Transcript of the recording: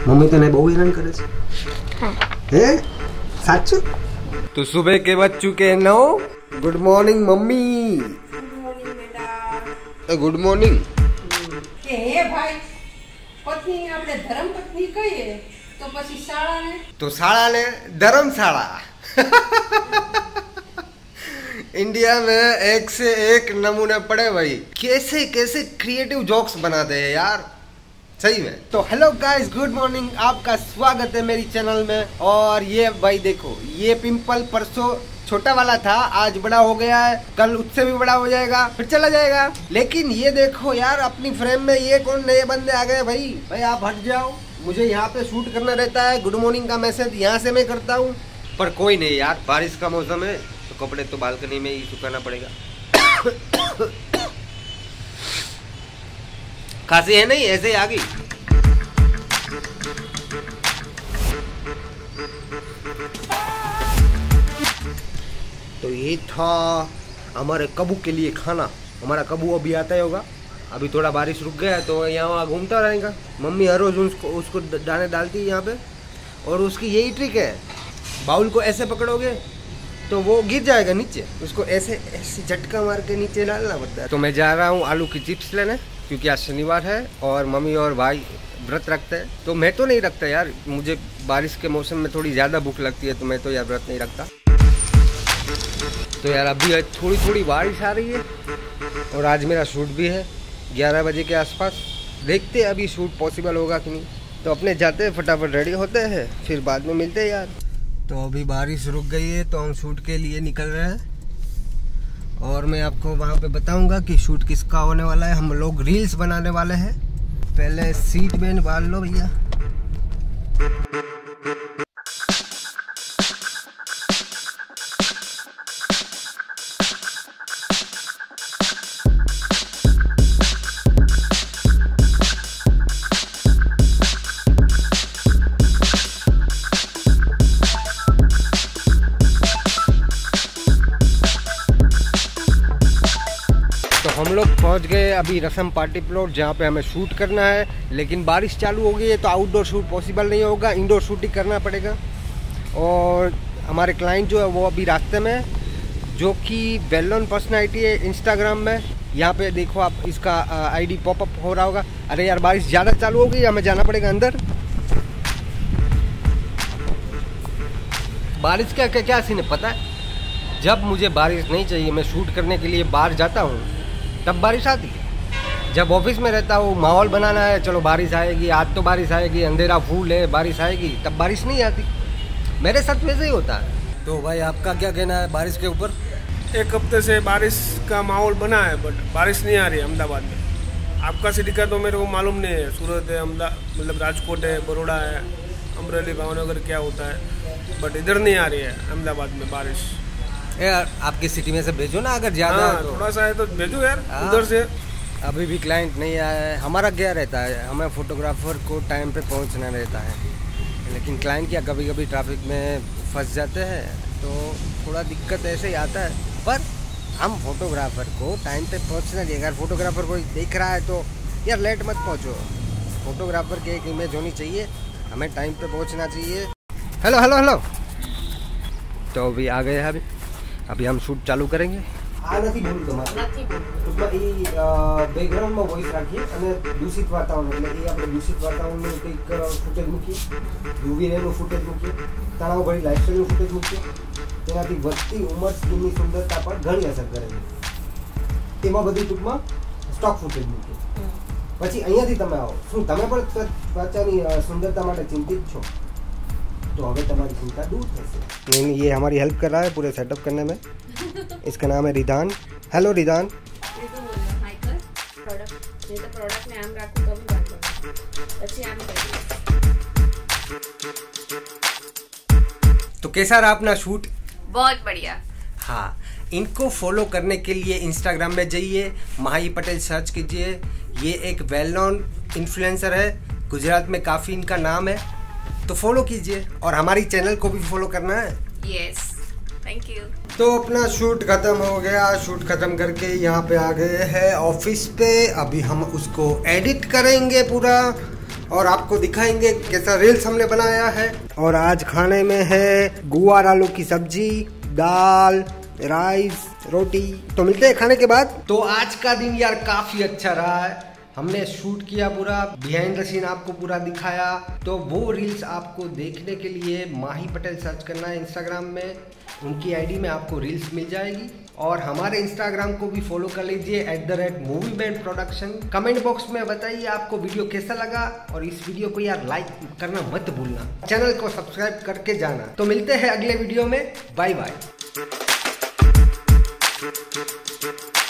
Mummy તને બહુ હેરાન કરે છે? હે સાચું? तो सुबह के बज चुके 9। Good morning mummy. Good morning. કે હે ભાઈ પત્ની આપણે ધર્મ પત્ની કહીએ તો પછી શાળાને तो शाला ने धर्मशाला। इंडिया में एक से एक नमूने पड़े भाई, कैसे कैसे क्रिएटिव जोक्स बनाते हैं यार, सही में। तो हेलो गाइस, गुड मॉर्निंग, आपका स्वागत है मेरी चैनल में। और ये भाई देखो, ये पिंपल परसों छोटा वाला था, आज बड़ा हो गया है, कल उससे भी बड़ा हो जाएगा, फिर चला जाएगा। लेकिन ये देखो यार, अपनी फ्रेम में ये कौन नए बंदे आ गए भाई। भाई आप हट जाओ, मुझे यहाँ पे शूट करना रहता है। गुड मॉर्निंग का मैसेज यहाँ से मैं करता हूँ, पर कोई नहीं यार, बारिश का मौसम है तो कपड़े तो बालकनी में ही सुखाना पड़ेगा। खांसी है नहीं, ऐसे ही आ गई। तो ये था हमारे कबू के लिए खाना। हमारा कबू अभी आता ही होगा, अभी थोड़ा बारिश रुक गया है तो यहाँ वहाँ घूमता रहेगा। मम्मी हर रोज उसको दाने डालती है यहाँ पे, और उसकी यही ट्रिक है, बाउल को ऐसे पकड़ोगे तो वो गिर जाएगा नीचे, उसको ऐसे ऐसे झटका मार के नीचे डालना पड़ता है। तो मैं जा रहा हूँ आलू की चिप्स लेने, क्योंकि आज शनिवार है और मम्मी और भाई व्रत रखते हैं। तो मैं तो नहीं रखता यार, मुझे बारिश के मौसम में थोड़ी ज़्यादा भूख लगती है, तो मैं तो यार व्रत नहीं रखता। तो यार अभी थोड़ी थोड़ी बारिश आ रही है और आज मेरा शूट भी है 11 बजे के आसपास। देखते हैं अभी शूट पॉसिबल होगा कि नहीं। तो अपने जाते हैं, फटाफट रेडी होते हैं, फिर बाद में मिलते हैं यार। तो अभी बारिश रुक गई है तो हम शूट के लिए निकल रहे हैं, और मैं आपको वहाँ पे बताऊंगा कि शूट किसका होने वाला है। हम लोग रील्स बनाने वाले हैं। पहले सीट बेल्ट बांध लो भैया। हम लोग पहुंच गए अभी रसम पार्टी प्लॉट, जहाँ पे हमें शूट करना है। लेकिन बारिश चालू हो गई है तो आउटडोर शूट पॉसिबल नहीं होगा, इंडोर शूट ही करना पड़ेगा। और हमारे क्लाइंट जो है वो अभी रास्ते में, जो कि वेल नोन पर्सनैलिटी है इंस्टाग्राम में। यहाँ पे देखो आप, इसका आईडी पॉपअप हो रहा होगा। अरे यार बारिश ज़्यादा चालू हो गई, हमें जाना पड़ेगा अंदर। बारिश का क्या सीन है पता है? जब मुझे बारिश नहीं चाहिए, मैं शूट करने के लिए बाहर जाता हूँ, तब बारिश आती है। जब ऑफिस में रहता हूँ, माहौल बनाना है, चलो बारिश आएगी, आज तो बारिश आएगी, अंधेरा फूल है, बारिश आएगी, तब बारिश नहीं आती। मेरे साथ वैसे ही होता है। तो भाई आपका क्या कहना है बारिश के ऊपर? एक हफ्ते से बारिश का माहौल बना है, बट बारिश नहीं आ रही है अहमदाबाद में। आपका सिटी का तो मेरे को मालूम नहीं है, सूरत है, मतलब राजकोट है, बड़ौदा है, अमरेली, भावनगर क्या होता है, बट इधर नहीं आ रही है अहमदाबाद में बारिश। यार आपकी सिटी में से भेजो ना, अगर ज़्यादा थोड़ा सा है तो भेजो यार उधर से। अभी भी क्लाइंट नहीं आया है। हमारा क्या रहता है, हमें फोटोग्राफर को टाइम पे पहुंचना रहता है, लेकिन क्लाइंट क्या कभी कभी ट्रैफिक में फंस जाते हैं, तो थोड़ा दिक्कत ऐसे ही आता है। पर हम फोटोग्राफर को टाइम पे पहुंचना चाहिए। अगर फोटोग्राफर कोई देख रहा है तो यार लेट मत पहुँचो, फोटोग्राफर की एक इमेज होनी चाहिए, हमें टाइम पे पहुँचना चाहिए। Hello hello hello. तो अभी आ गए हैं, अभी हम शूट चालू करेंगे। આ નથી બોલું તમારે ટૂંકમાં એ બેકગ્રાઉન્ડમાં વોઇસ રાખીએ અને દૂષિત વાતાવરણ, એટલે એ આપણે દૂષિત વાતાવરણનું કંઈક ફૂટેજ મૂકીએ, યુવી રેનું ફૂટેજ મૂકીએ, તણાવભરી લાઇફસ્ટાઈલનું ફૂટેજ મૂકીએ, તેનાથી વધતી ઉંમર સ્કિનની સુંદરતા પર ઘણી અસર કરે છે। તેમાં બધી ટૂંકમાં સ્ટોક ફૂટેજ મૂકીએ। પછી અહીંયાથી તમે આવો, શું તમે પણ ત્વચાની સુંદરતા માટે ચિંતિત છો? तो हमें तुम्हारी चिंता दूर कैसे। नहीं, ये हमारी हेल्प कर रहा है पूरे सेटअप करने में। इसका नाम है रिदान। हेलो रिदान। तो कैसा रहा अपना शूट? बहुत बढ़िया। हाँ, इनको फॉलो करने के लिए इंस्टाग्राम में जाइए, माही पटेल सर्च कीजिए। ये एक वेल नोन इन्फ्लुएंसर है, गुजरात में काफ़ी इनका नाम है, तो फॉलो कीजिए। और हमारी चैनल को भी फॉलो करना है। Yes, thank you. तो अपना शूट खत्म हो गया। शूट खत्म करके यहाँ पे आ गए हैं ऑफिस पे। अभी हम उसको एडिट करेंगे पूरा, और आपको दिखाएंगे कैसा रील्स हमने बनाया है। और आज खाने में है गुआर आलू की सब्जी, दाल, राइस, रोटी। तो मिलते हैं खाने के बाद। तो आज का दिन यार काफी अच्छा रहा है। हमने शूट किया, पूरा बिहाइंड द सीन आपको पूरा दिखाया। तो वो रील्स आपको देखने के लिए माही पटेल सर्च करना है इंस्टाग्राम में, उनकी आईडी में आपको रील्स मिल जाएगी। और हमारे इंस्टाग्राम को भी फॉलो कर लीजिए @moviebandproduction। कमेंट बॉक्स में बताइए आपको वीडियो कैसा लगा, और इस वीडियो को यार लाइक करना मत भूलना, चैनल को सब्सक्राइब करके जाना। तो मिलते हैं अगले वीडियो में, बाय बाय।